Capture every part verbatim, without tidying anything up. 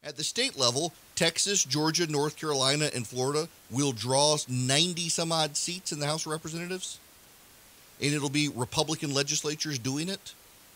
At the state level, Texas, Georgia, North Carolina, and Florida will draw ninety some odd seats in the House of Representatives, and it'll be Republican legislatures doing it.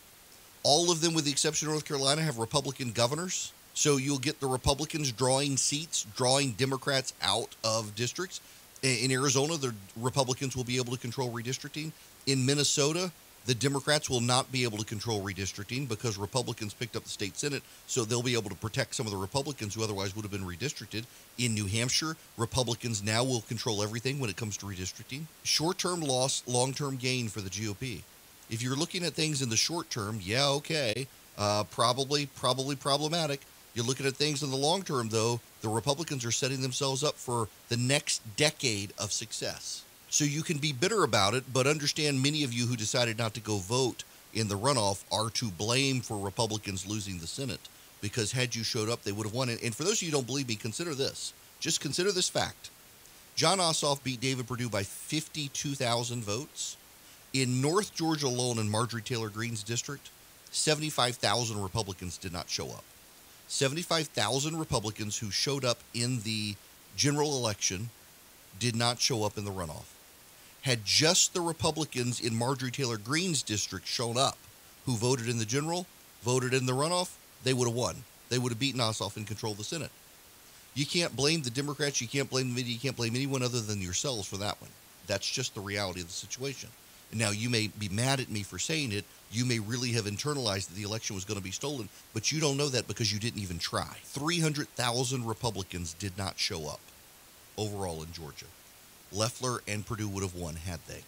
All of them, with the exception of North Carolina, have Republican governors. So you'll get the Republicans drawing seats, drawing Democrats out of districts. In Arizona, the Republicans will be able to control redistricting. In Minnesota, the Democrats will not be able to control redistricting because Republicans picked up the state Senate, so they'll be able to protect some of the Republicans who otherwise would have been redistricted. In New Hampshire, Republicans now will control everything when it comes to redistricting. Short-term loss, long-term gain for the G O P. If you're looking at things in the short term, yeah, okay, uh, probably, probably problematic. You're looking at things in the long term, though, the Republicans are setting themselves up for the next decade of success. So you can be bitter about it, but understand many of you who decided not to go vote in the runoff are to blame for Republicans losing the Senate, because had you showed up, they would have won. And for those of you who don't believe me, consider this. Just consider this fact. Jon Ossoff beat David Perdue by fifty-two thousand votes. In North Georgia alone, in Marjorie Taylor Greene's district, seventy-five thousand Republicans did not show up. seventy-five thousand Republicans who showed up in the general election did not show up in the runoff. Had just the Republicans in Marjorie Taylor Greene's district shown up, who voted in the general, voted in the runoff, they would have won. They would have beaten Ossoff and controlled the Senate. You can't blame the Democrats, you can't blame the media, you can't blame anyone other than yourselves for that one. That's just the reality of the situation. And now you may be mad at me for saying it, you may really have internalized that the election was going to be stolen, but you don't know that because you didn't even try. three hundred thousand Republicans did not show up overall in Georgia. Loeffler and Perdue would have won had they.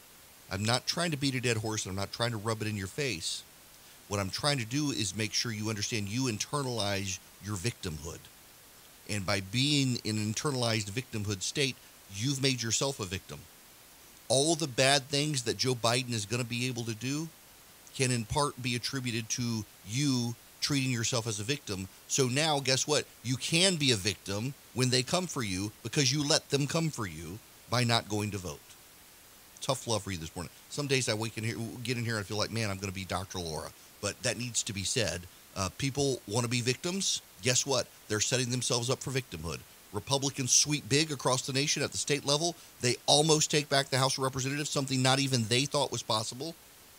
I'm not trying to beat a dead horse, and I'm not trying to rub it in your face. What I'm trying to do is make sure you understand you internalize your victimhood. And by being in an internalized victimhood state, you've made yourself a victim. All the bad things that Joe Biden is going to be able to do can in part be attributed to you treating yourself as a victim. So now, guess what? You can be a victim when they come for you because you let them come for you by not going to vote. Tough love for you this morning. Some days I wake in here, get in here, and I feel like, man, I'm going to be Doctor Laura. But that needs to be said. Uh, people want to be victims. Guess what? They're setting themselves up for victimhood. Republicans sweep big across the nation at the state level. They almost take back the House of Representatives, something not even they thought was possible.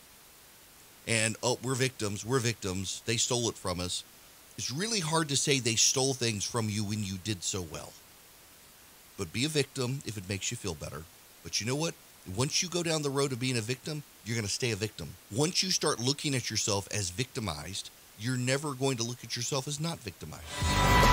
And, oh, we're victims. We're victims. They stole it from us. It's really hard to say they stole things from you when you did so well. But be a victim if it makes you feel better. But you know what? Once you go down the road of being a victim, you're going to stay a victim. Once you start looking at yourself as victimized, you're never going to look at yourself as not victimized.